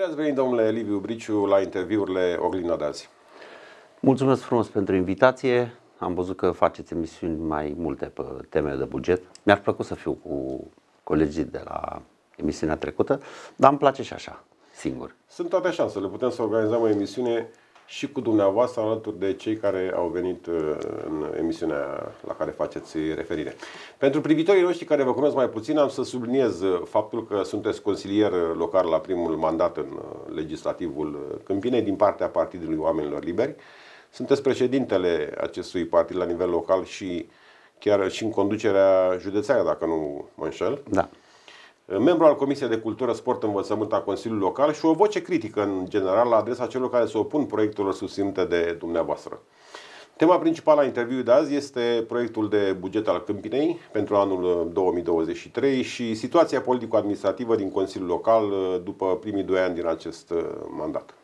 Bine ați venit, domnule Liviu Briciu, la interviurile Oglinda de azi. Mulțumesc frumos pentru invitație. Am văzut că faceți emisiuni mai multe pe teme de buget. Mi-ar plăcut să fiu cu colegii de la emisiunea trecută, dar îmi place și așa, singur. Sunt toate șansele. Putem să organizăm o emisiune și cu dumneavoastră, alături de cei care au venit în emisiunea la care faceți referire. Pentru privitorii noștri care vă cunosc mai puțin, am să subliniez faptul că sunteți consilier local la primul mandat în legislativul Câmpinei din partea Partidului Oamenilor Liberi. Sunteți președintele acestui partid la nivel local și chiar și în conducerea județeană, dacă nu mă înșel. Da. Membru al Comisiei de Cultură, Sport, Învățământ a Consiliului Local și o voce critică în general la adresa celor care se opun proiectelor susținute de dumneavoastră. Tema principală a interviului de azi este proiectul de buget al Câmpinei pentru anul 2023 și situația politico-administrativă din Consiliul Local după primii 2 ani din acest mandat.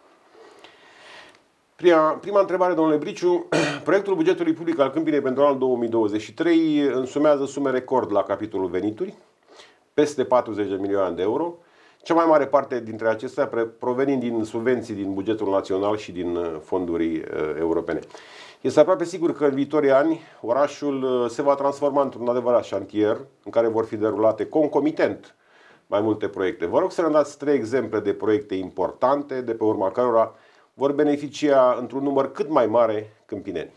Prima întrebare, domnule Briciu. Proiectul bugetului public al Câmpinei pentru anul 2023 însumează sume record la capitolul venituri, peste 40 de milioane de euro, cea mai mare parte dintre acestea provenind din subvenții din bugetul național și din fonduri europene. Este aproape sigur că în viitorii ani orașul se va transforma într-un adevărat șantier în care vor fi derulate concomitent mai multe proiecte. Vă rog să ne dați 3 exemple de proiecte importante, de pe urma cărora vor beneficia într-un număr cât mai mare câmpineni.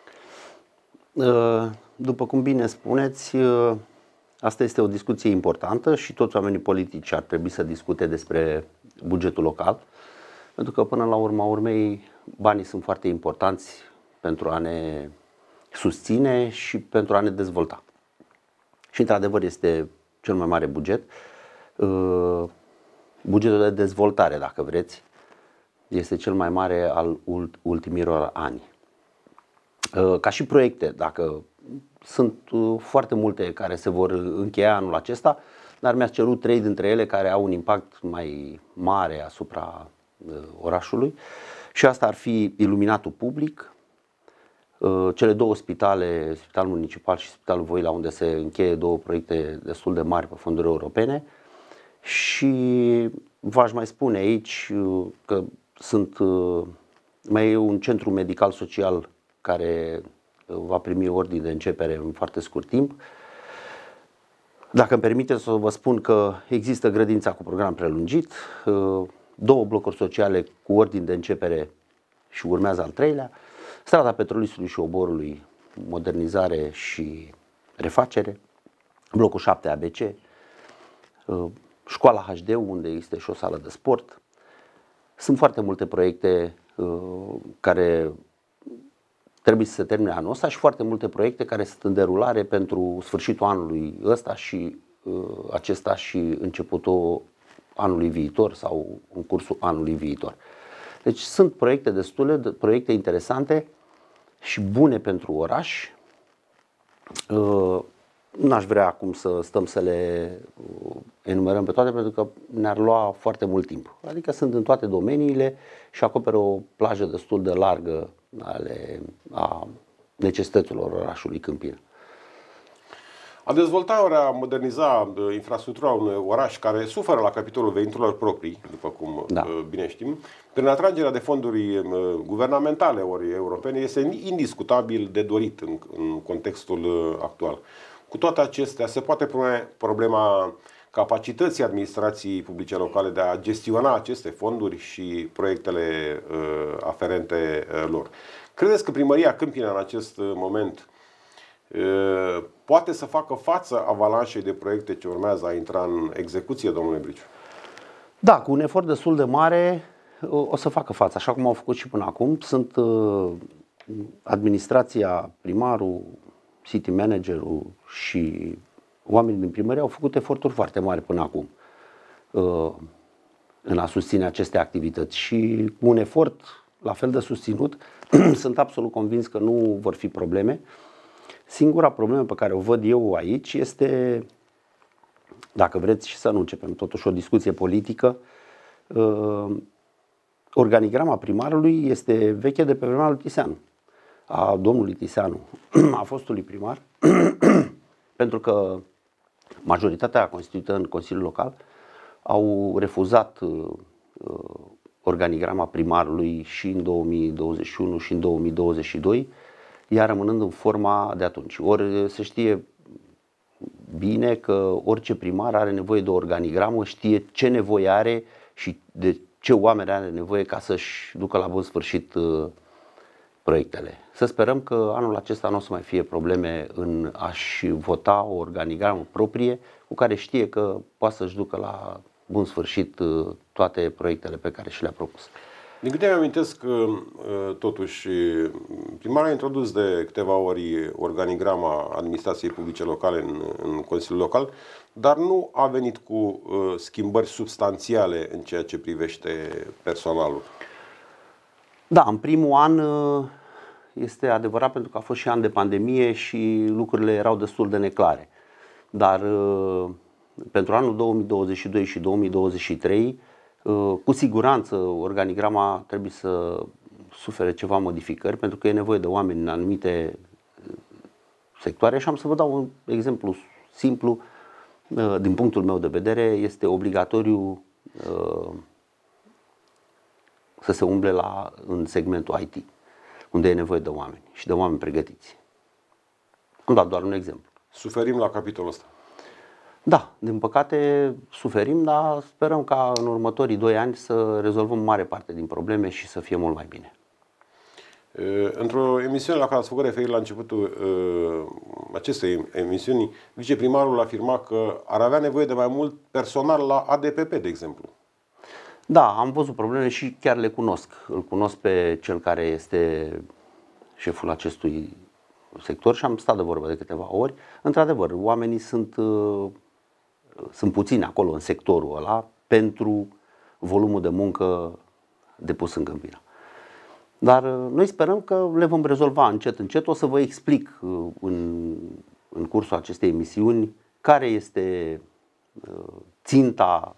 După cum bine spuneți, asta este o discuție importantă și toți oamenii politici ar trebui să discute despre bugetul local, pentru că până la urma urmei banii sunt foarte importanți pentru a ne susține și pentru a ne dezvolta. Și într-adevăr este cel mai mare buget. Bugetul de dezvoltare, dacă vreți, este cel mai mare al ultimilor ani. Ca și proiecte, dacă sunt foarte multe care se vor încheia anul acesta, dar mi-ați cerut 3 dintre ele care au un impact mai mare asupra orașului și asta ar fi iluminatul public, cele 2 spitale, Spitalul Municipal și Spitalul Voila, unde se încheie 2 proiecte destul de mari pe fonduri europene și v-aș mai spune aici că mai e un centru medical social care va primi ordine de începere în foarte scurt timp. Dacă îmi permiteți să vă spun că există grădința cu program prelungit, 2 blocuri sociale cu ordine de începere și urmează al 3-lea, strada Petrolistului și Oborului, modernizare și refacere, blocul 7 ABC, școala HD, unde este și o sală de sport. Sunt foarte multe proiecte care trebuie să se termine anul ăsta și foarte multe proiecte care sunt în derulare pentru sfârșitul anului ăsta și acesta și începutul anului viitor sau în cursul anului viitor. Deci sunt proiecte destule, proiecte interesante și bune pentru oraș. N-aș vrea acum să stăm să le enumerăm pe toate, pentru că ne-ar lua foarte mult timp. Adică sunt în toate domeniile și acoperă o plajă destul de largă a necesităților orașului Câmpina. A dezvolta ori a moderniza infrastructura unui oraș care suferă la capitolul veniturilor proprii, după cum bine știm, prin atragerea de fonduri guvernamentale ori europene, este indiscutabil de dorit în contextul actual. Cu toate acestea, se poate pune problema capacității administrației publice locale de a gestiona aceste fonduri și proiectele aferente lor. Credeți că Primăria Câmpina în acest moment poate să facă față avalanșei de proiecte ce urmează a intra în execuție, domnule Briciu? Da, cu un efort destul de mare o să facă față, așa cum au făcut și până acum. Sunt administrația, primarul, city managerul și oamenii din primărie au făcut eforturi foarte mari până acum în a susține aceste activități și cu un efort la fel de susținut sunt absolut convins că nu vor fi probleme. Singura problemă pe care o văd eu aici este, dacă vreți și să nu începem totuși o discuție politică, organigrama primarului este veche de pe vremea lui Tiseanu, a domnului Tiseanu, a fostului primar, pentru că majoritatea constituită în Consiliul Local au refuzat organigrama primarului și în 2021 și în 2022, ea rămânând în forma de atunci. Ori se știe bine că orice primar are nevoie de o organigramă, știe ce nevoie are și de ce oameni are nevoie ca să-și ducă la bun sfârșit proiectele. Să sperăm că anul acesta nu o să mai fie probleme în a-și vota o organigramă proprie cu care știe că poate să-și ducă la bun sfârșit toate proiectele pe care și le-a propus. Din câte îmi amintesc, totuși, primarul a introdus de câteva ori organigrama administrației publice locale în Consiliul Local, dar nu a venit cu schimbări substanțiale în ceea ce privește personalul. Da, în primul an este adevărat, pentru că a fost și an de pandemie și lucrurile erau destul de neclare. Dar pentru anul 2022 și 2023, cu siguranță organigrama trebuie să sufere ceva modificări, pentru că e nevoie de oameni în anumite sectoare. Și am să vă dau un exemplu simplu. Din punctul meu de vedere, este obligatoriu să se umble în segmentul IT, unde e nevoie de oameni și de oameni pregătiți. Am dat doar un exemplu. Suferim la capitolul ăsta. Da, din păcate suferim, dar sperăm ca în următorii 2 ani să rezolvăm mare parte din probleme și să fie mult mai bine. Într-o emisiune la care ați făcut referire la începutul acestei emisiuni, viceprimarul afirma că ar avea nevoie de mai mult personal la ADPP, de exemplu. Da, am văzut probleme și chiar le cunosc. Îl cunosc pe cel care este șeful acestui sector și am stat de vorbă de câteva ori. Într-adevăr, oamenii sunt puțini acolo în sectorul ăla pentru volumul de muncă depus în Câmpina. Dar noi sperăm că le vom rezolva încet, încet. O să vă explic în cursul acestei emisiuni care este ținta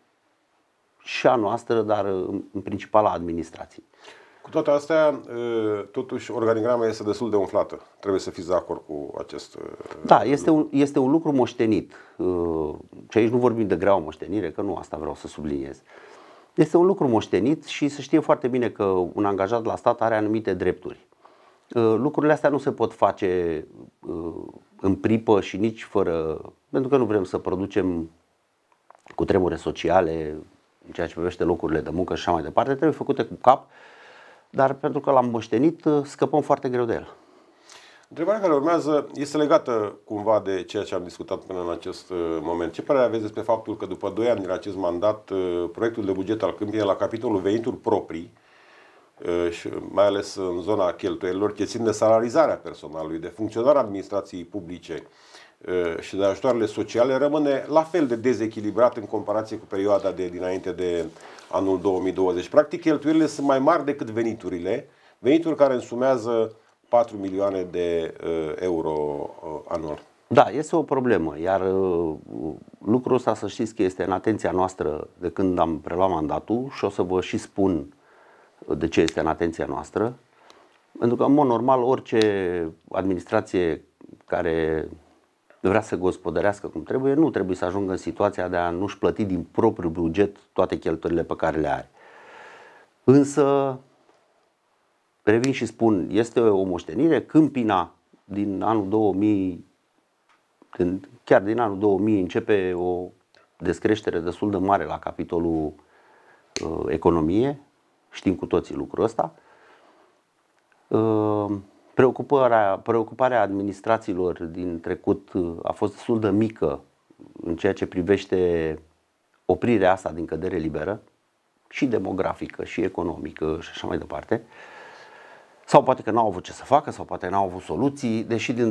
și a noastră, dar în principal a administrației. Cu toate astea, totuși, organigrama este destul de umflată. Trebuie să fiți de acord cu acest Da, este un lucru moștenit. Și aici nu vorbim de grea moștenire, că nu asta vreau să subliniez. Este un lucru moștenit și se știe foarte bine că un angajat la stat are anumite drepturi. Lucrurile astea nu se pot face în pripă și nici fără, pentru că nu vrem să producem cutremure sociale în ceea ce privește locurile de muncă și așa mai departe. Trebuie făcute cu cap, dar pentru că l-am moștenit, scăpăm foarte greu de el. Întrebarea care urmează este legată cumva de ceea ce am discutat până în acest moment. Ce părere aveți despre faptul că după 2 ani din acest mandat, proiectul de buget al Câmpinei la capitolul venituri proprii, și mai ales în zona cheltuielilor, ce țin de salarizarea personalului, de funcționarea administrației publice și de ajutoarele sociale, rămâne la fel de dezechilibrat în comparație cu perioada de dinainte de anul 2020. Practic, cheltuielile sunt mai mari decât veniturile, venituri care însumează 4 milioane de euro anual. Da, este o problemă, iar lucrul ăsta să știți că este în atenția noastră de când am preluat mandatul și o să vă și spun de ce este în atenția noastră. Pentru că, în mod normal, orice administrație care vrea să gospodărească cum trebuie, nu trebuie să ajungă în situația de a nu-și plăti din propriul buget toate cheltuielile pe care le are. Însă, revin și spun, este o moștenire. Câmpina din anul 2000, chiar din anul 2000 începe o descreștere destul de mare la capitolul economie. Știm cu toții lucrul ăsta. Preocuparea administrațiilor din trecut a fost destul de mică în ceea ce privește oprirea asta din cădere liberă, și demografică, și economică și așa mai departe. Sau poate că n-au avut ce să facă, sau poate n-au avut soluții, deși din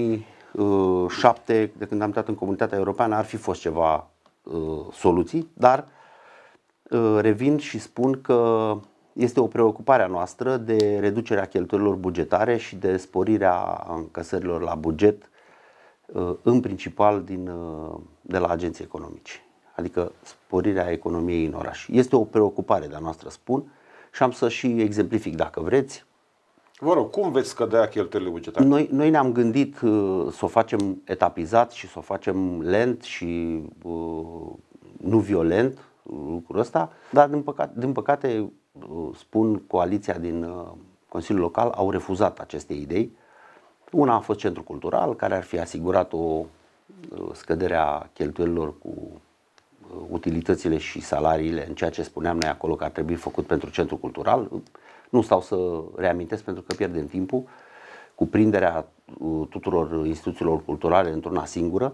2007, de când am intrat în Comunitatea Europeană, ar fi fost ceva soluții, dar revin și spun că este o preocupare a noastră de reducerea cheltuielilor bugetare și de sporirea încasărilor la buget, în principal de la agenții economici, adică sporirea economiei în oraș. Este o preocupare de-a noastră, spun, și am să și exemplific dacă vreți. Vă rog, cum veți scădea cheltuielile bugetare? Noi ne-am gândit să o facem etapizat și să o facem lent și nu violent. lucrul ăsta, dar din păcate spun, coaliția din Consiliul Local au refuzat aceste idei. Una a fost Centrul Cultural, care ar fi asigurat o scădere a cheltuielilor cu utilitățile și salariile în ceea ce spuneam noi acolo că ar trebui făcut pentru Centrul Cultural. Nu stau să reamintesc pentru că pierdem timpul. Cuprinderea tuturor instituțiilor culturale într-una singură.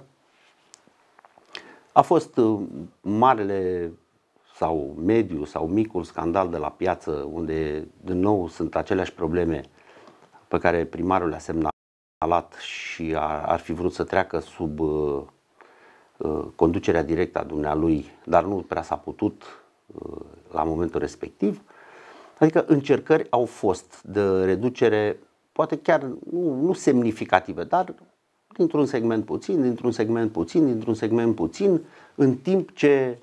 A fost marele sau mediu sau micul scandal de la piață, unde din nou sunt aceleași probleme pe care primarul le-a semnalat și ar fi vrut să treacă sub conducerea directă a dumnealui, dar nu prea s-a putut la momentul respectiv. Adică încercări au fost de reducere, poate chiar nu semnificative, dar dintr-un segment puțin, dintr-un segment puțin, dintr-un segment puțin, în timp ce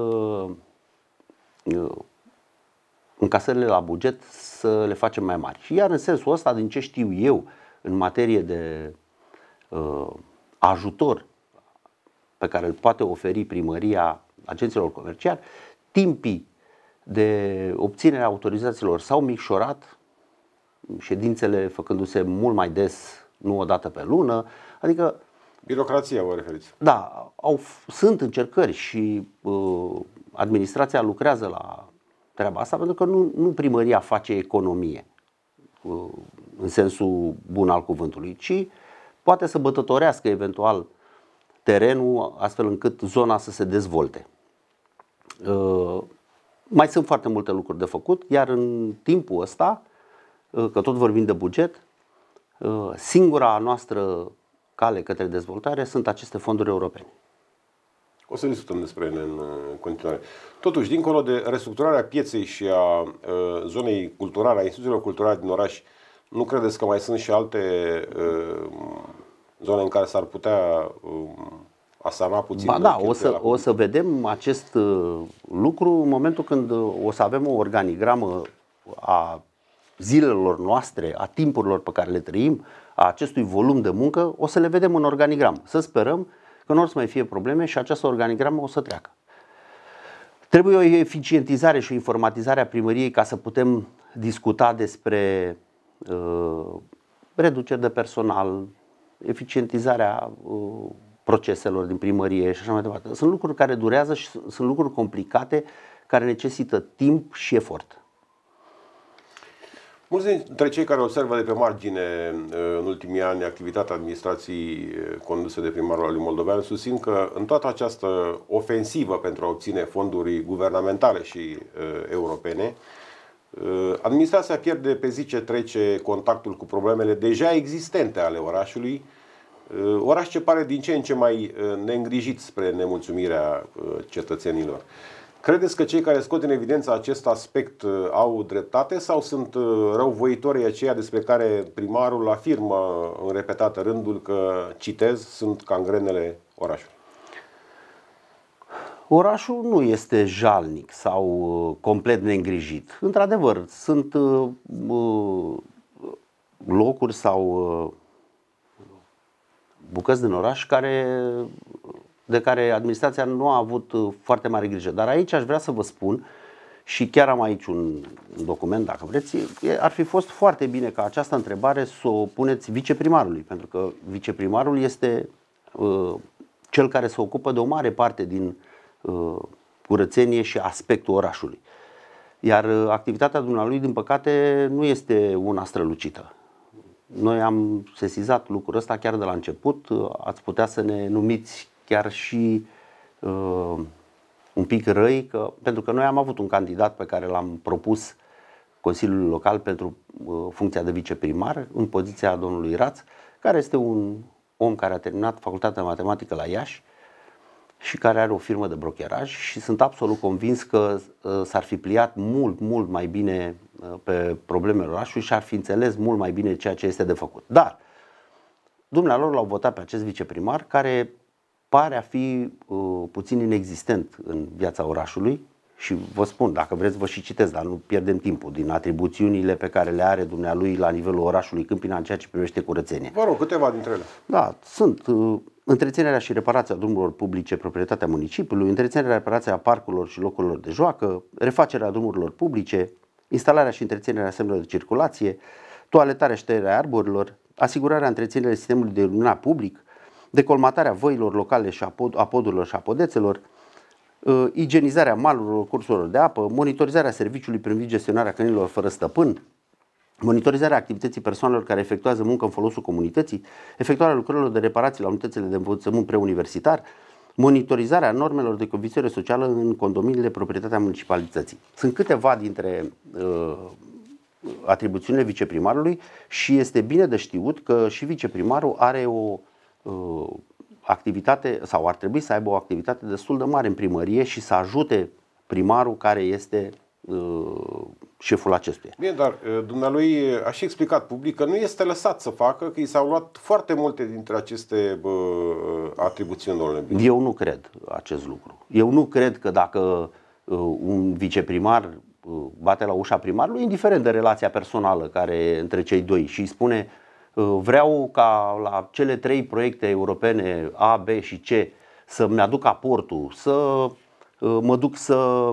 încasările la buget să le facem mai mari. Și iar în sensul ăsta, din ce știu eu, în materie de ajutor pe care îl poate oferi primăria agenților comerciali, timpii de obținere a autorizațiilor s-au micșorat, ședințele făcându-se mult mai des, nu o dată pe lună, adică... Birocrația vă referiți? Da, sunt încercări și administrația lucrează la treaba asta, pentru că nu primăria face economie în sensul bun al cuvântului, ci poate să bătătorească eventual terenul astfel încât zona să se dezvolte. Mai sunt foarte multe lucruri de făcut, iar în timpul ăsta, că tot vorbim de buget, singura noastră cale către dezvoltare sunt aceste fonduri europene. O să discutăm despre ele în continuare. Totuși, dincolo de restructurarea pieței și a zonei culturale, a instituțiilor culturale din oraș, nu credeți că mai sunt și alte zone în care s-ar putea asana puțin? Ba da, o să vedem acest lucru în momentul când o să avem o organigramă a zilelor noastre, a timpurilor pe care le trăim, a acestui volum de muncă, o să le vedem în organigramă. Să sperăm că nu o să mai fie probleme și această organigramă o să treacă. Trebuie o eficientizare și o informatizare a primăriei ca să putem discuta despre reduceri de personal, eficientizarea proceselor din primărie și așa mai departe. Sunt lucruri care durează și sunt lucruri complicate care necesită timp și efort. Mulți dintre cei care observă de pe margine în ultimii ani activitatea administrației condusă de primarul Ali Moldoveanu susțin că în toată această ofensivă pentru a obține fonduri guvernamentale și europene, administrația pierde pe zi ce trece contactul cu problemele deja existente ale orașului, oraș ce pare din ce în ce mai neîngrijit spre nemulțumirea cetățenilor. Credeți că cei care scot în evidență acest aspect au dreptate sau sunt răuvoitorii aceia despre care primarul afirmă în repetate rânduri că, citez, sunt cangrenele orașului? Orașul nu este jalnic sau complet neîngrijit. Într-adevăr, sunt locuri sau bucăți din oraș de care administrația nu a avut foarte mare grijă. Dar aici aș vrea să vă spun, și chiar am aici un document, dacă vreți, ar fi fost foarte bine ca această întrebare să o puneți viceprimarului, pentru că viceprimarul este cel care se ocupă de o mare parte din curățenie și aspectul orașului. Iar activitatea dumnealui, din păcate, nu este una strălucită. Noi am sesizat lucrul ăsta chiar de la început, ați putea să ne numiți chiar și un pic răi, pentru că noi am avut un candidat pe care l-am propus Consiliului Local pentru funcția de viceprimar, în poziția domnului Raț, care este un om care a terminat facultatea de matematică la Iași și care are o firmă de brokeraj și sunt absolut convins că s-ar fi pliat mult mai bine pe problemele orașului și ar fi înțeles mult mai bine ceea ce este de făcut. Dar dumnealor l-au votat pe acest viceprimar care pare a fi puțin inexistent în viața orașului și vă spun, dacă vreți vă și citesc, dar nu pierdem timpul, din atribuțiunile pe care le are dumnealui la nivelul orașului Câmpina în ceea ce privește curățenie. Vă rog, câteva dintre ele. Da, sunt. întreținerea și reparația drumurilor publice, proprietatea municipiului, întreținerea, reparația parcurilor și locurilor de joacă, refacerea drumurilor publice, instalarea și întreținerea semnelor de circulație, toaletarea și tăierea arborilor, asigurarea întreținerea sistemului de iluminat public, decolmatarea văilor locale și a podurilor și a podețelor, igienizarea malurilor, cursurilor de apă, monitorizarea serviciului privind gestionarea câinilor fără stăpân, monitorizarea activității persoanelor care efectuează muncă în folosul comunității, efectuarea lucrărilor de reparații la unitățile de învățământ preuniversitar, monitorizarea normelor de conviețuire socială în condominiile de proprietatea municipalității. Sunt câteva dintre atribuțiunile viceprimarului și este bine de știut că și viceprimarul are o activitate sau ar trebui să aibă o activitate destul de mare în primărie și să ajute primarul care este șeful acestuia. Bine, dar dumnealui a și explicat public că nu este lăsat să facă, că i s-au luat foarte multe dintre aceste atribuțiuni, domnule Briciu. Eu nu cred acest lucru. Eu nu cred că dacă un viceprimar bate la ușa primarului, indiferent de relația personală care e între cei doi și îi spune vreau ca la cele 3 proiecte europene A, B și C să-mi aduc aportul, să mă duc să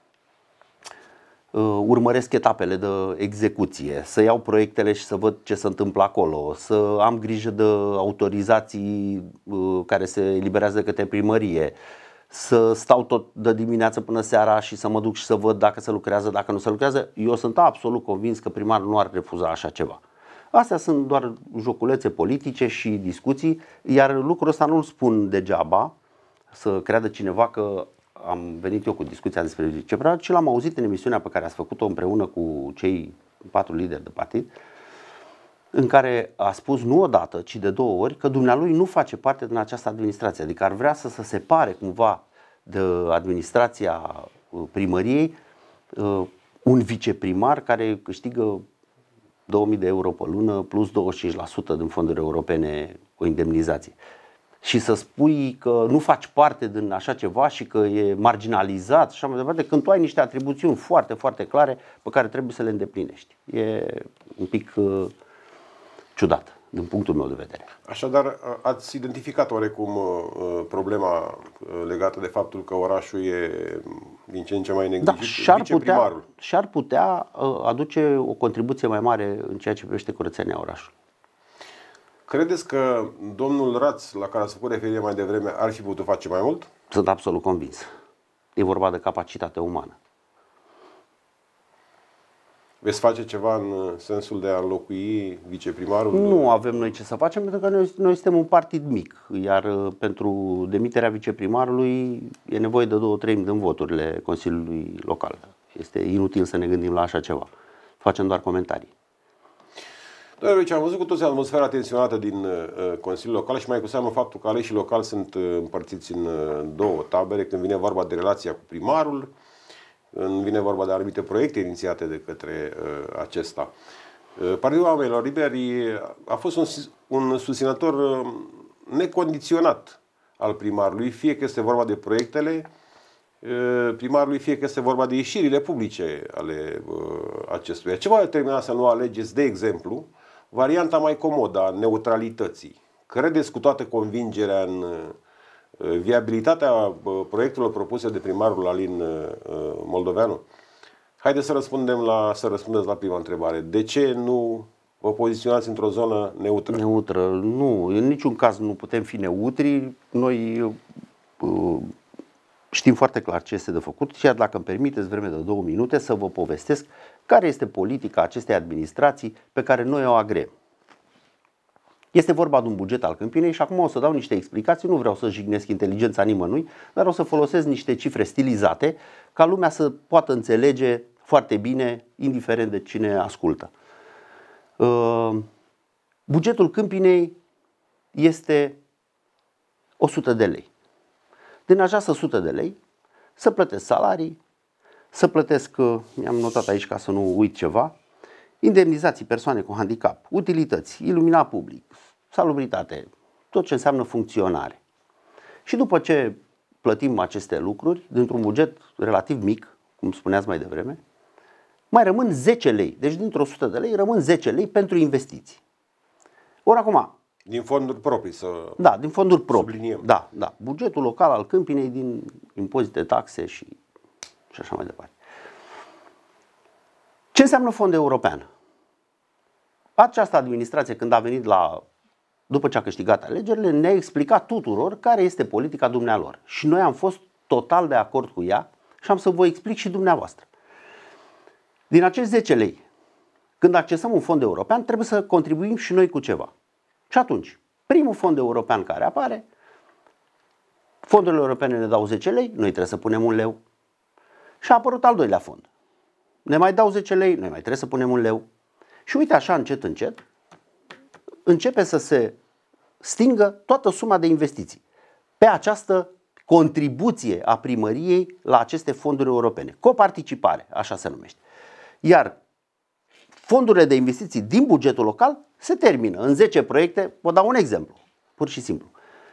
urmăresc etapele de execuție, să iau proiectele și să văd ce se întâmplă acolo, să am grijă de autorizații care se eliberează către primărie, să stau tot de dimineață până seara și să mă duc și să văd dacă se lucrează, dacă nu se lucrează. Eu sunt absolut convins că primarul nu ar refuza așa ceva. Astea sunt doar joculețe politice și discuții, iar lucrul ăsta nu-l spun degeaba, să creadă cineva că am venit eu cu discuția despre viceprimarul, ci l-am auzit în emisiunea pe care ați făcut-o împreună cu cei 4 lideri de partid, în care a spus nu odată, ci de 2 ori că dumnealui nu face parte din această administrație, adică ar vrea să se separe cumva de administrația primăriei un viceprimar care câștigă 2000 de euro pe lună plus 25% din fonduri europene o indemnizație. Și să spui că nu faci parte din așa ceva și că e marginalizat și așa mai departe, când tu ai niște atribuțiuni foarte, foarte clare pe care trebuie să le îndeplinești. E un pic ciudat, din punctul meu de vedere. Așadar, ați identificat oarecum problema legată de faptul că orașul e din ce în ce mai neglijit? Da, și-ar putea aduce o contribuție mai mare în ceea ce privește curățenia orașului. Credeți că domnul Raț, la care ați făcut referire mai devreme, ar fi putut face mai mult? Sunt absolut convins. E vorba de capacitate umană. Veți face ceva în sensul de a înlocui viceprimarul? Nu avem noi ce să facem, pentru că noi suntem un partid mic, iar pentru demiterea viceprimarului e nevoie de 2/3 din voturile Consiliului Local. Este inutil să ne gândim la așa ceva. Facem doar comentarii. Domnule, am văzut cu toți atmosfera tensionată din Consiliul Local și mai cu seamă faptul că aleșii locali sunt împărțiți în 2 tabere când vine vorba de relația cu primarul, când vine vorba de anumite proiecte inițiate de către acesta. Partidul Oamenilor Liberi a fost un susținător necondiționat al primarului, fie că este vorba de proiectele primarului, fie că este vorba de ieșirile publice ale acestuia. Ce v-a determinat să nu alegeți, de exemplu, varianta mai comodă a neutralității? Credeți cu toată convingerea în viabilitatea proiectelor propuse de primarul Alin Moldoveanu? Haideți să răspundeți la prima întrebare. De ce nu vă poziționați într-o zonă neutră? Neutră, nu. În niciun caz nu putem fi neutri. Noi știm foarte clar ce este de făcut și dacă îmi permiteți vreme de 2 minute să vă povestesc care este politica acestei administrații pe care noi o agreem. Este vorba de un buget al Câmpinei și acum o să dau niște explicații, nu vreau să jignesc inteligența nimănui, dar o să folosesc niște cifre stilizate ca lumea să poată înțelege foarte bine, indiferent de cine ascultă. Bugetul Câmpinei este 100 de lei. Din această 100 de lei să plătesc salarii, să plătesc, mi-am notat aici ca să nu uit ceva, indemnizații persoane cu handicap, utilități, iluminat public, salubritate, tot ce înseamnă funcționare. Și după ce plătim aceste lucruri, dintr-un buget relativ mic, cum spuneați mai devreme, mai rămân 10 lei. Deci dintr-o 100 de lei rămân 10 lei pentru investiții. Ori acum, Din fonduri proprii Da, din fonduri proprii. Subliniem. Da, da. Bugetul local al Câmpinei din impozite, taxe și așa mai departe. Ce înseamnă fond european? Această administrație, când a venit după ce a câștigat alegerile, ne-a explicat tuturor care este politica dumnealor. Și noi am fost total de acord cu ea și am să vă explic și dumneavoastră. Din acești 10 lei, când accesăm un fond european, trebuie să contribuim și noi cu ceva. Și atunci, primul fond european care apare, fondurile europene ne dau 10 lei, noi trebuie să punem 1 leu. Și a apărut al doilea fond. Ne mai dau 10 lei, noi mai trebuie să punem 1 leu. Și uite așa, încet, încet, începe să se stingă toată suma de investiții pe această contribuție a primăriei la aceste fonduri europene. Coparticipare, așa se numește. Iar fondurile de investiții din bugetul local se termină în 10 proiecte. Vă dau un exemplu, pur și simplu.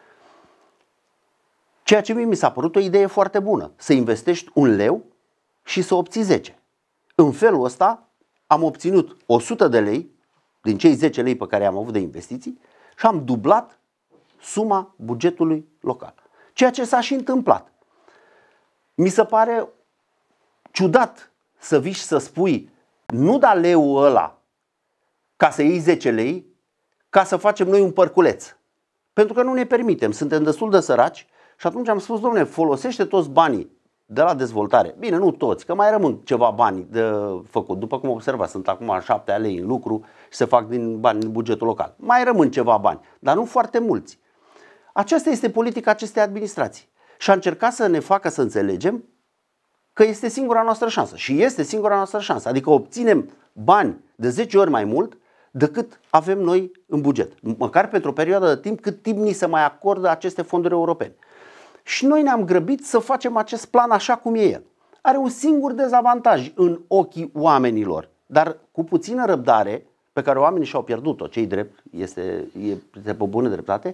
Ceea ce mie mi s-a părut o idee foarte bună, să investești 1 leu și să obții 10. În felul ăsta am obținut 100 de lei din cei 10 lei pe care am avut de investiții și am dublat suma bugetului local. Ceea ce s-a și întâmplat. Mi se pare ciudat să vii și să spui nu da leul ăla ca să iei 10 lei, ca să facem noi un părculeț. Pentru că nu ne permitem, suntem destul de săraci și atunci am spus, domnule, folosește toți banii de la dezvoltare. Bine, nu toți, că mai rămân ceva bani de făcut. După cum observați, sunt acum 7 lei în lucru și se fac din bani în bugetul local. Mai rămân ceva bani, dar nu foarte mulți. Aceasta este politica acestei administrații. Și a încercat să ne facă să înțelegem că este singura noastră șansă. Și este singura noastră șansă. Adică obținem bani de 10 ori mai mult decât avem noi în buget. Măcar pentru o perioadă de timp cât timp ni se mai acordă aceste fonduri europene. Și noi ne-am grăbit să facem acest plan așa cum e el. Are un singur dezavantaj în ochii oamenilor, dar cu puțină răbdare, pe care oamenii și-au pierdut-o, ce-i drept, este pe bună dreptate,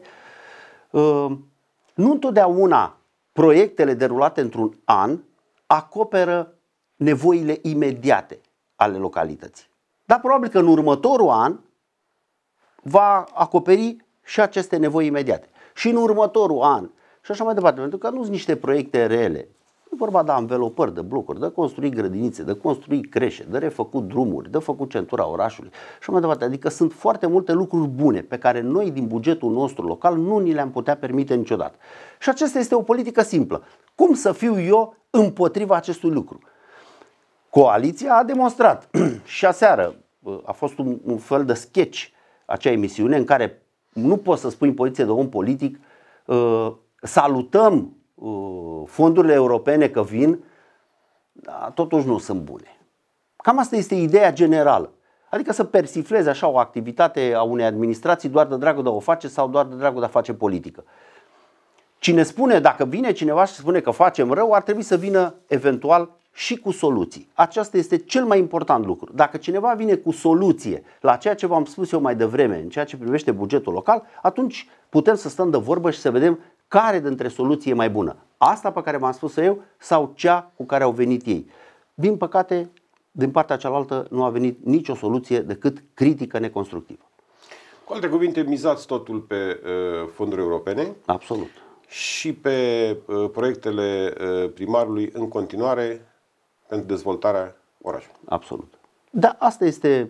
nu întotdeauna proiectele derulate într-un an acoperă nevoile imediate ale localității. Dar probabil că în următorul an va acoperi și aceste nevoi imediate. Și în următorul an și așa mai departe, pentru că nu sunt niște proiecte reale. E vorba de anvelopări, de blocuri, de construi grădinițe, de construi creșe, de refăcut drumuri, de făcut centura orașului și așa mai departe. Adică sunt foarte multe lucruri bune pe care noi din bugetul nostru local nu ni le-am putea permite niciodată. Și aceasta este o politică simplă. Cum să fiu eu împotriva acestui lucru? Coaliția a demonstrat și aseară a fost un fel de sketch acea emisiune în care nu poți să spui în poziție de om politic salutăm fondurile europene că vin, dar totuși nu sunt bune. Cam asta este ideea generală. Adică să persifleze așa o activitate a unei administrații doar de dragul de a o face sau doar de dragul de a face politică. Cine spune, dacă vine cineva și spune că facem rău, ar trebui să vină eventual și cu soluții. Aceasta este cel mai important lucru. Dacă cineva vine cu soluție la ceea ce v-am spus eu mai devreme, în ceea ce privește bugetul local, atunci putem să stăm de vorbă și să vedem care dintre soluții e mai bună. Asta pe care v-am spus eu sau cea cu care au venit ei. Din păcate, din partea cealaltă nu a venit nicio soluție decât critică neconstructivă. Cu alte cuvinte, mizați totul pe fonduri europene. Absolut. Și pe proiectele primarului în continuare pentru dezvoltarea orașului. Absolut. Dar asta este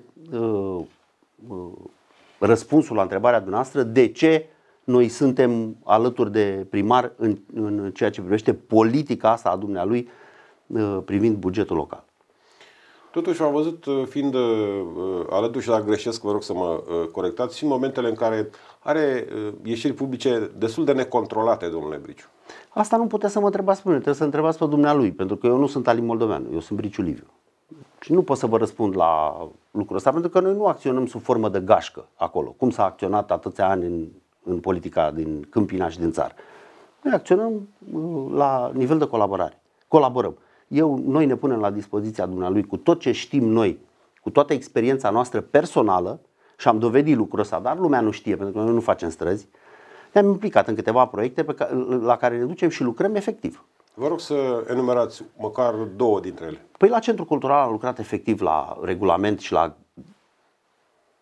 răspunsul la întrebarea dumneavoastră de ce noi suntem alături de primar în ceea ce privește politica asta a dumnealui privind bugetul local. Totuși am văzut, fiind alături și dacă greșesc, vă rog să mă corectați, și în momentele în care are ieșiri publice destul de necontrolate, domnule Briciu. Asta nu puteți să mă întrebați pe mine, trebuie să întrebați pe dumnealui, pentru că eu nu sunt Alin Moldoveanu, eu sunt Briciu Liviu. Și nu pot să vă răspund la lucrul ăsta, pentru că noi nu acționăm sub formă de gașcă acolo, cum s-a acționat atâția ani în politica din Câmpina și din țară. Noi acționăm la nivel de colaborare. Colaborăm. Noi ne punem la dispoziția dumnealui cu tot ce știm noi, cu toată experiența noastră personală și am dovedit lucrul ăsta, dar lumea nu știe, pentru că noi nu facem străzi. Ne-am implicat în câteva proiecte la care ne ducem și lucrăm efectiv. Vă rog să enumerați măcar 2 dintre ele. Păi la Centrul Cultural am lucrat efectiv la regulament și la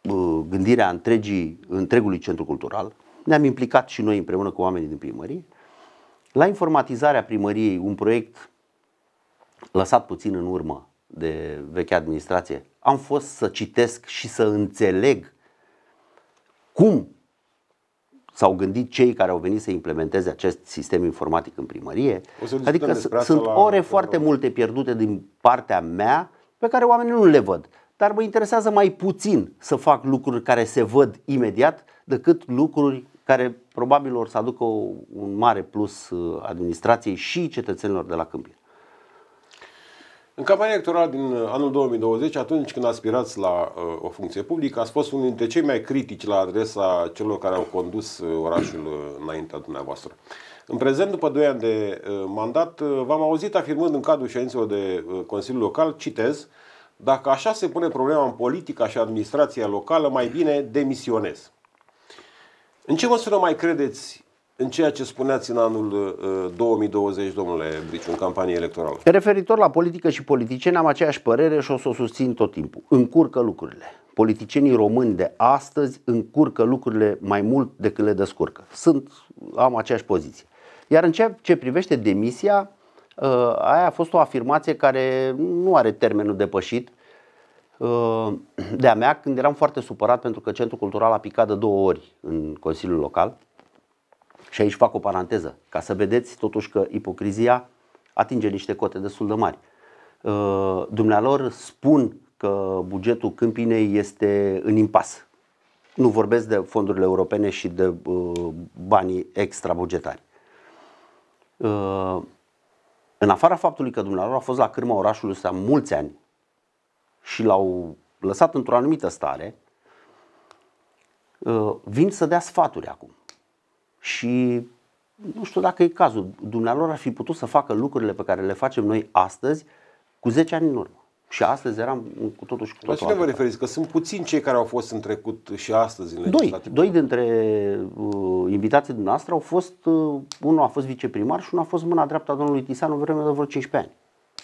gândirea întregului centru cultural. Ne-am implicat și noi împreună cu oamenii din primărie. La informatizarea primăriei, un proiect lăsat puțin în urmă de vechea administrație, am fost să citesc și să înțeleg cum s-au gândit cei care au venit să implementeze acest sistem informatic în primărie. Adică sunt ore foarte multe pierdute din partea mea pe care oamenii nu le văd. Dar mă interesează mai puțin să fac lucruri care se văd imediat decât lucruri care probabil or să aducă un mare plus administrației și cetățenilor de la Câmpina. În campania electorală din anul 2020, atunci când aspirați la o funcție publică, ați fost unul dintre cei mai critici la adresa celor care au condus orașul înaintea dumneavoastră. În prezent, după 2 ani de mandat, v-am auzit afirmând în cadrul ședințelor de Consiliul Local, citez, dacă așa se pune problema în politica și administrația locală, mai bine demisionez. În ce măsură mai credeți în ceea ce spuneați în anul 2020, domnule Briciu, în campanie electorală? Referitor la politică și politicieni, am aceeași părere și o să o susțin tot timpul. Încurcă lucrurile. Politicienii români de astăzi încurcă lucrurile mai mult decât le descurcă. Am aceeași poziție. Iar în ceea ce privește demisia, aia a fost o afirmație care nu are termenul depășit de-a mea, când eram foarte supărat pentru că Centrul Cultural a picat de 2 ori în Consiliul Local. Și aici fac o paranteză, ca să vedeți totuși că ipocrizia atinge niște cote destul de mari. Dumnealor spun că bugetul Câmpinei este în impas. Nu vorbesc de fondurile europene și de banii extrabugetari. În afara faptului că dumnealor a fost la cârma orașului ăsta mulți ani și l-au lăsat într-o anumită stare, vin să dea sfaturi acum. Și nu știu dacă e cazul. Dumnealor ar fi putut să facă lucrurile pe care le facem noi astăzi cu 10 ani în urmă. Și astăzi eram cu totul și cu totul. La cine vă referiți? Că sunt puțini cei care au fost în trecut și astăzi în legislativ. Doi dintre invitații dumneavoastră au fost, unul a fost viceprimar și unul a fost mâna dreaptă a domnului Tisan în vreme de vreo 15 ani.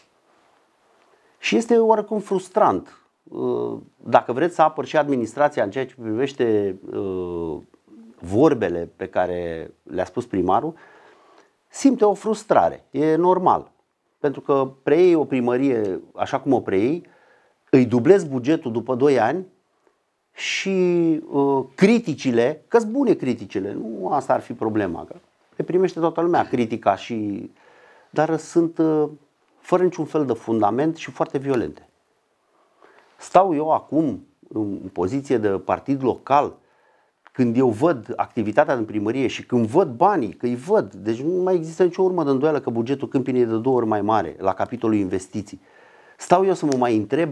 Și este oarecum frustrant. Dacă vreți să apăr și administrația în ceea ce privește vorbele pe care le-a spus primarul, simte o frustrare. E normal. Pentru că preiei o primărie așa cum o preiei, îi dublezi bugetul după 2 ani și criticile, că-s bune criticile, nu asta ar fi problema, că le primește toată lumea critica, dar sunt fără niciun fel de fundament și foarte violente. Stau eu acum în poziție de partid local, când eu văd activitatea din primărie și când văd banii, că îi văd, deci nu mai există nicio urmă de îndoială că bugetul Câmpinei e de 2 ori mai mare la capitolul investiții. Stau eu să mă mai întreb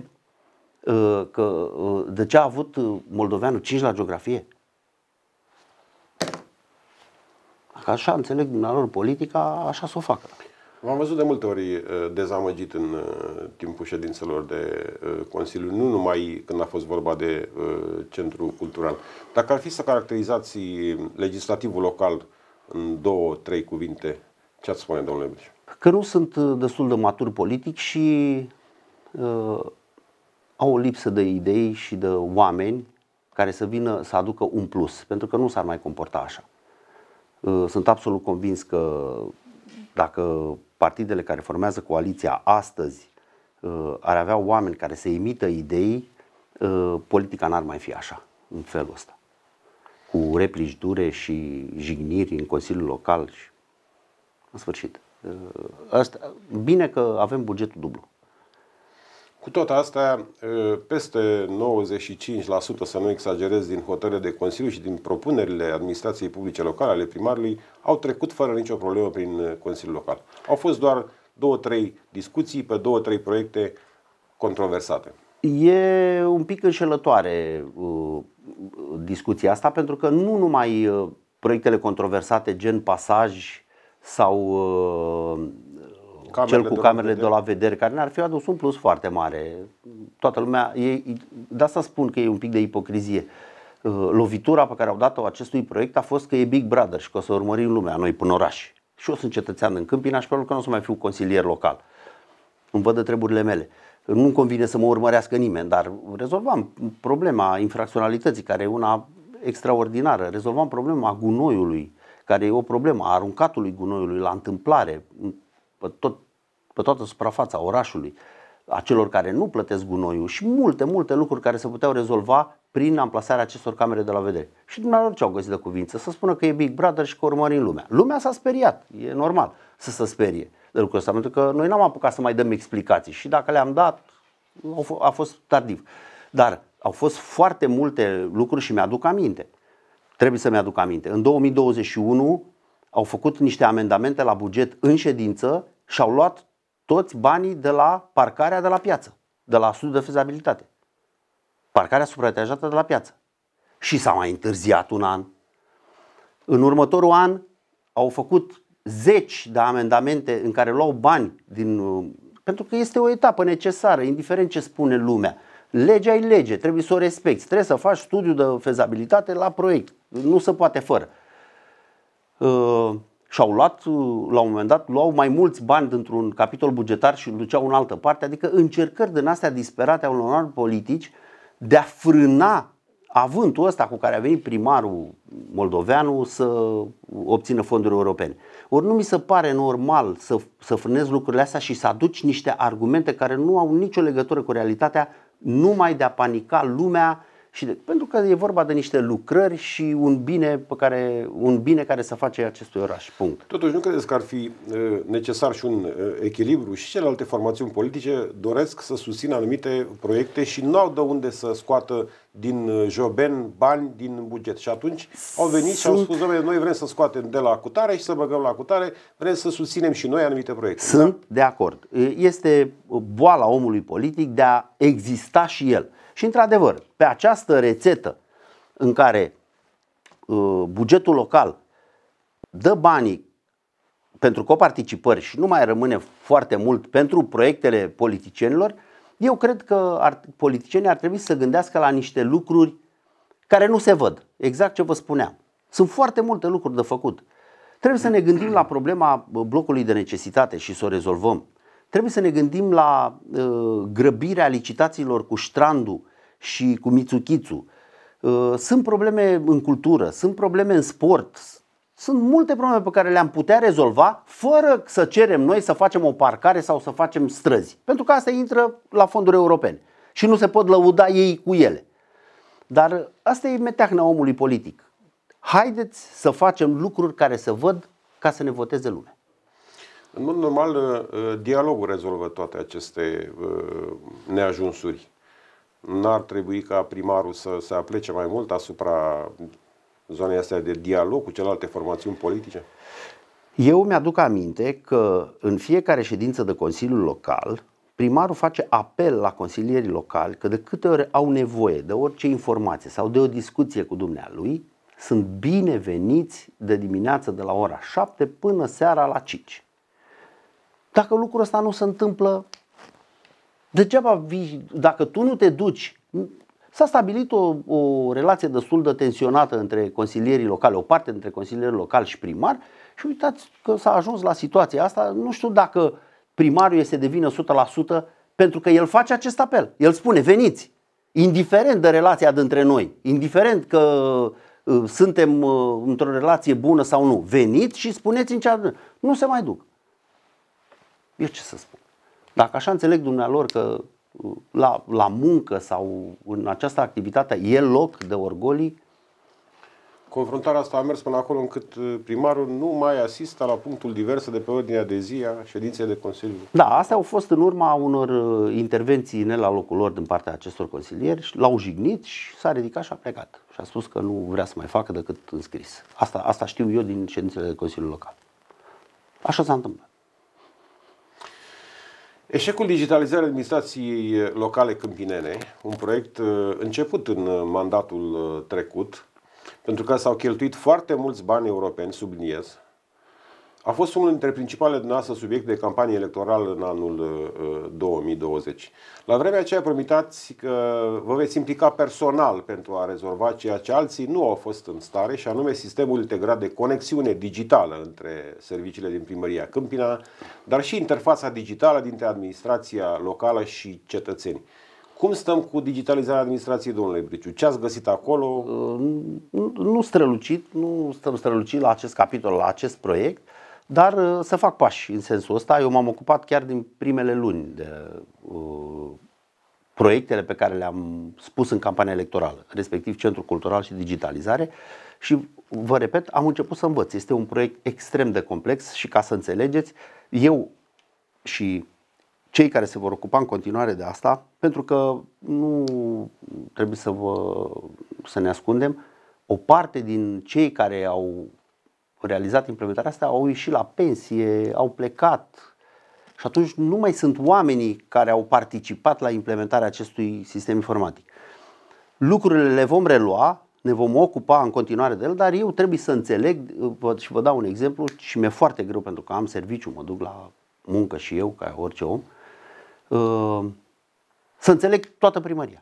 de ce a avut moldoveanul 5 la geografie? Dacă așa înțeleg dumnealor politica, așa să o facă. V-am văzut de multe ori dezamăgit în timpul ședințelor de Consiliu, nu numai când a fost vorba de centru cultural. Dacă ar fi să caracterizați legislativul local în 2-3 cuvinte, ce ați spune, domnule Briciu? Că nu sunt destul de matur politic și au o lipsă de idei și de oameni care să vină să aducă un plus, pentru că nu s-ar mai comporta așa. Sunt absolut convins că dacă partidele care formează coaliția astăzi ar avea oameni care să imită idei, politica n-ar mai fi așa, în felul ăsta. Cu replici dure și jigniri în Consiliul Local și în sfârșit. Bine că avem bugetul dublu. Cu toate astea, peste 95%, să nu exagerez, din hotărârile de Consiliu și din propunerile administrației publice locale ale primarului au trecut fără nicio problemă prin Consiliul Local. Au fost doar 2-3 discuții pe 2-3 proiecte controversate. E un pic înșelătoare discuția asta, pentru că nu numai proiectele controversate gen pasaj sau cel cu camerele de la vedere, care ne-ar fi adus un plus foarte mare. Toată lumea, de asta spun că e un pic de ipocrizie. Lovitura pe care au dat-o acestui proiect a fost că e Big Brother și că o să urmărim lumea, noi până oraș. Și eu sunt cetățean în Câmpina și probabil că nu o să mai fiu consilier local. Îmi văd de treburile mele. Nu-mi convine să mă urmărească nimeni, dar rezolvam problema infracționalității, care e una extraordinară. Rezolvam problema gunoiului, care e o problemă, a aruncatului gunoiului la întâmplare pe toată suprafața orașului, a celor care nu plătesc gunoiul și multe lucruri care se puteau rezolva prin amplasarea acestor camere de la vedere. Și dumneavoastră ce au găsit de cuvință? Să spună că e Big Brother și că urmărim lumea. Lumea s-a speriat, e normal să se sperie de lucrul ăsta, pentru că noi n-am apucat să mai dăm explicații și dacă le-am dat, a fost tardiv. Dar au fost foarte multe lucruri și mi-aduc aminte. Trebuie să mi-aduc aminte. În 2021 au făcut niște amendamente la buget în ședință și au luat toți banii de la parcarea de la piață, de la studiul de fezabilitate. Parcarea supraetajată de la piață. Și s-a mai întârziat un an. În următorul an au făcut zeci de amendamente în care luau bani pentru că este o etapă necesară, indiferent ce spune lumea. Legea e lege, trebuie să o respecti. Trebuie să faci studiu de fezabilitate la proiect. Nu se poate fără. Și-au luat, la un moment dat, luau mai mulți bani dintr-un capitol bugetar și îl duceau în altă parte, adică încercări din astea disperate a unor politici de a frâna avântul ăsta cu care a venit primarul moldoveanu să obțină fonduri europene. Ori nu mi se pare normal să frânezi lucrurile astea și să aduci niște argumente care nu au nicio legătură cu realitatea, numai de a panica lumea. Pentru că e vorba de niște lucrări și un bine care se face acestui oraș. Punct. Totuși, nu credeți că ar fi necesar și un echilibru și celelalte formațiuni politice doresc să susțină anumite proiecte și nu au de unde să scoată din joben bani din buget. Și atunci au venit și au spus, noi vrem să scoatem de la cutare și să băgăm la cutare, vrem să susținem și noi anumite proiecte. Sunt de acord. Este boala omului politic de a exista și el. Și într-adevăr, pe această rețetă în care bugetul local dă banii pentru coparticipări și nu mai rămâne foarte mult pentru proiectele politicienilor, eu cred că politicienii ar trebui să gândească la niște lucruri care nu se văd. Exact ce vă spuneam. Sunt foarte multe lucruri de făcut. Trebuie să ne gândim la problema blocului de necesitate și să o rezolvăm. Trebuie să ne gândim la grăbirea licitațiilor cu Ștrandu și cu Mitsukizu. Sunt probleme în cultură, sunt probleme în sport, sunt multe probleme pe care le-am putea rezolva fără să cerem noi să facem o parcare sau să facem străzi. Pentru că asta intră la fonduri europene și nu se pot lăuda ei cu ele. Dar asta e meteahna omului politic. Haideți să facem lucruri care se văd ca să ne voteze lumea. În mod normal, dialogul rezolvă toate aceste neajunsuri. N-ar trebui ca primarul să se aplece mai mult asupra zonei astea de dialog cu celelalte formațiuni politice? Eu mi-aduc aminte că în fiecare ședință de Consiliul Local, primarul face apel la consilierii locali că de câte ori au nevoie de orice informație sau de o discuție cu dumnealui, sunt bineveniți de dimineață de la ora 7 până seara la 5. Dacă lucrul ăsta nu se întâmplă, degeaba vii, dacă tu nu te duci. S-a stabilit o relație destul de tensionată între consilierii locali, o parte dintre consilierii locali și primar și uitați că s-a ajuns la situația asta. Nu știu dacă primarul este de vină 100% pentru că el face acest apel. El spune, veniți, indiferent de relația dintre noi, indiferent că suntem într-o relație bună sau nu, veniți și spuneți-mi ce nu se mai duc. Eu ce să spun? Dacă așa înțeleg dumnealor că la muncă sau în această activitate e loc de orgolii. Confruntarea asta a mers până acolo încât primarul nu mai asistă la punctul divers de pe ordinea de zi a ședinței de Consiliu. Da, astea au fost în urma unor intervenții ne la locul lor din partea acestor consilieri, l-au jignit și s-a ridicat și a plecat. Și a spus că nu vrea să mai facă decât înscris. Asta știu eu din ședințele de Consiliul Local. Așa s-a întâmplat. Eșecul digitalizării administrației locale câmpinene, un proiect început în mandatul trecut, pentru că s-au cheltuit foarte mulți bani europeni, subliniez, A fost unul dintre principalele dumneavoastră subiecte de campanie electorală în anul 2020. La vremea aceea promitați că vă veți implica personal pentru a rezolva ceea ce alții nu au fost în stare, și anume sistemul integrat de conexiune digitală între serviciile din Primăria Câmpina, dar și interfața digitală dintre administrația locală și cetățeni. Cum stăm cu digitalizarea administrației, domnule Briciu? Ce ați găsit acolo? Nu stăm strălucit la acest capitol, la acest proiect, dar să fac pași în sensul ăsta. Eu m-am ocupat chiar din primele luni de proiectele pe care le-am spus în campania electorală, respectiv Centrul Cultural și Digitalizare, și vă repet, am început să învăț. Este un proiect extrem de complex și, ca să înțelegeți, eu și cei care se vor ocupa în continuare de asta, pentru că nu trebuie să ne ascundem, o parte din cei care au realizat implementarea asta au ieșit la pensie, au plecat, și atunci nu mai sunt oamenii care au participat la implementarea acestui sistem informatic. Lucrurile le vom relua, ne vom ocupa în continuare de el, dar eu trebuie să înțeleg, și vă dau un exemplu, și mi-e foarte greu pentru că am serviciu, mă duc la muncă și eu, ca orice om, să înțeleg toată primăria.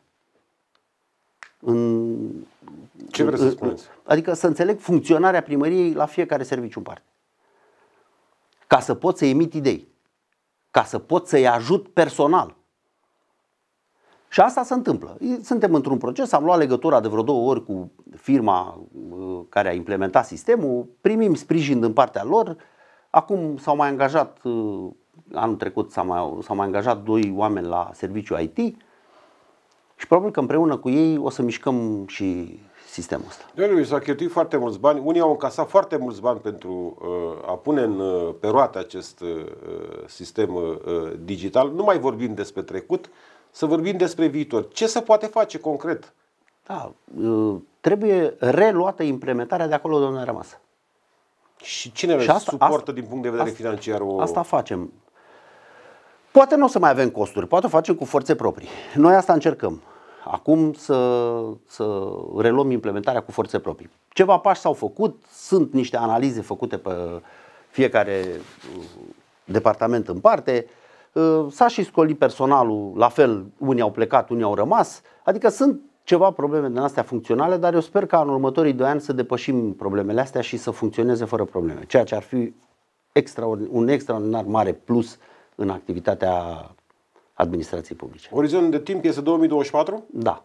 Ce vreți să spuneți? Adică să înțeleg funcționarea primăriei la fiecare serviciu în parte. Ca să pot să emit idei. Ca să pot să-i ajut personal. Și asta se întâmplă. Suntem într-un proces, am luat legătura de vreo 2 ori cu firma care a implementat sistemul, primim sprijin din partea lor. Acum s-au mai angajat, anul trecut s-au mai angajat 2 oameni la serviciu IT și probabil că împreună cu ei o să mișcăm și sistemul ăsta. Domnule, s-au cheltuit foarte mulți bani, unii au încasat foarte mulți bani pentru a pune pe roate acest sistem digital. Nu mai vorbim despre trecut, să vorbim despre viitor. Ce se poate face concret? Da, trebuie reluată implementarea de acolo de unde a rămas. Și cine le suportă din punct de vedere financiar? Asta facem. Poate nu o să mai avem costuri, poate o facem cu forțe proprii. Noi asta încercăm. Acum să reluăm implementarea cu forțe proprii. Ceva pași s-au făcut, sunt niște analize făcute pe fiecare departament în parte. S-a și scolit personalul, la fel, unii au plecat, unii au rămas. Adică sunt ceva probleme din astea funcționale, dar eu sper ca în următorii 2 ani să depășim problemele astea și să funcționeze fără probleme. Ceea ce ar fi un extraordinar mare plus în activitatea administrației publice. Orizontul de timp este 2024? Da.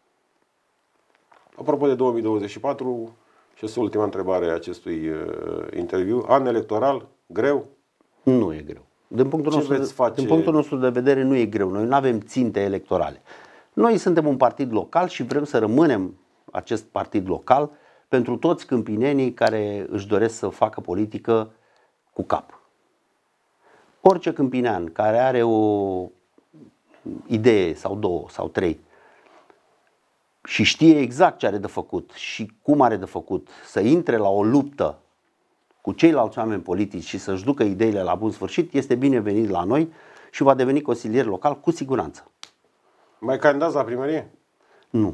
Apropo de 2024, și este ultima întrebare a acestui interviu, an electoral, greu? Nu e greu. Din punctul nostru de vedere nu e greu. Noi nu avem ținte electorale. Noi suntem un partid local și vrem să rămânem acest partid local pentru toți câmpinenii care își doresc să facă politică cu cap. Orice câmpinean care are o idee sau 2 sau 3 și știe exact ce are de făcut și cum are de făcut, să intre la o luptă cu ceilalți oameni politici și să-și ducă ideile la bun sfârșit, este binevenit la noi și va deveni consilier local cu siguranță. Mai candidați la primărie? Nu.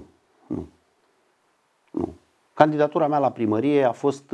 Candidatura mea la primărie a fost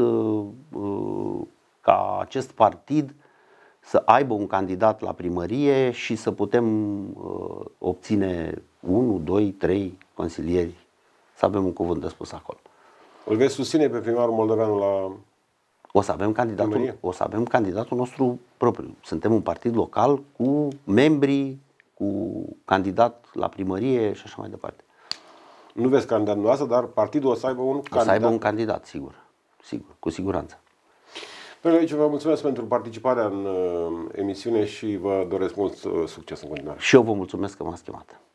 ca acest partid să aibă un candidat la primărie și să putem obține 1, 2, 3 consilieri, să avem un cuvânt de spus acolo. Îl veți susține pe primarul moldoveanu la o să avem candidatul nostru propriu. Suntem un partid local cu membri, cu candidat la primărie și așa mai departe. Nu veți candidat dumneavoastră, dar partidul o să aibă un candidat. O să aibă un candidat, sigur, cu siguranță. Domnule, vă mulțumesc pentru participarea în emisiune și vă doresc mult succes în continuare. Și eu vă mulțumesc că m-ați chemat.